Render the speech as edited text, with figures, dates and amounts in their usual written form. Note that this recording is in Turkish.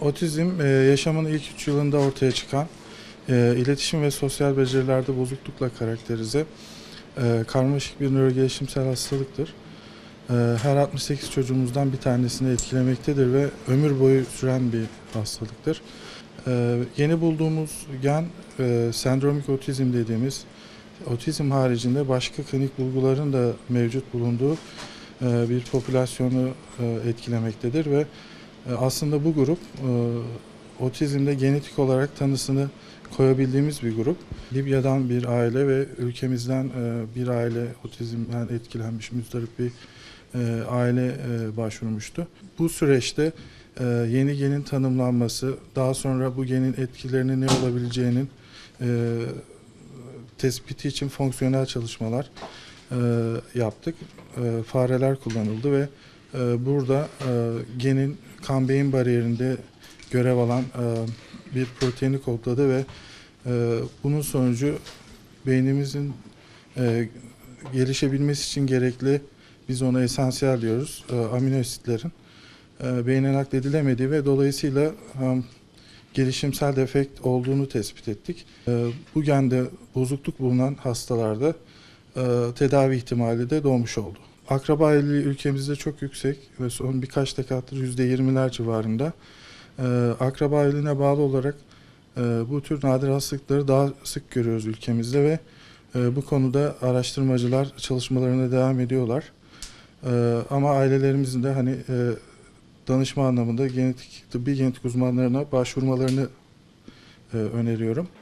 Otizm yaşamın ilk 3 yılında ortaya çıkan, iletişim ve sosyal becerilerde bozuklukla karakterize karmaşık bir nörogelişimsel hastalıktır. Her 68 çocuğumuzdan bir tanesini etkilemektedir ve ömür boyu süren bir hastalıktır. Yeni bulduğumuz gen sendromik otizm dediğimiz, otizm haricinde başka klinik bulguların da mevcut bulunduğu bir popülasyonu etkilemektedir ve aslında bu grup otizmde genetik olarak tanısını koyabildiğimiz bir grup. Libya'dan bir aile ve ülkemizden bir aile otizmden etkilenmiş müzdarip bir aile başvurmuştu. Bu süreçte yeni genin tanımlanması, daha sonra bu genin etkilerinin ne olabileceğinin tespiti için fonksiyonel çalışmalar yaptık. Fareler kullanıldı ve burada genin kan beyin bariyerinde görev alan bir proteini kodladı ve bunun sonucu beynimizin gelişebilmesi için gerekli, biz ona esansiyel diyoruz, amino asitlerin beyne nakledilemediği ve dolayısıyla gelişimsel defekt olduğunu tespit ettik. Bu gende bozukluk bulunan hastalarda tedavi ihtimali de doğmuş oldu. Akraba evliliği ülkemizde çok yüksek ve son birkaç dekadır %20'ler civarında. Akraba evliliğine bağlı olarak bu tür nadir hastalıkları daha sık görüyoruz ülkemizde ve bu konuda araştırmacılar çalışmalarına devam ediyorlar. Ama ailelerimizin de danışma anlamında tıbbi genetik uzmanlarına başvurmalarını öneriyorum.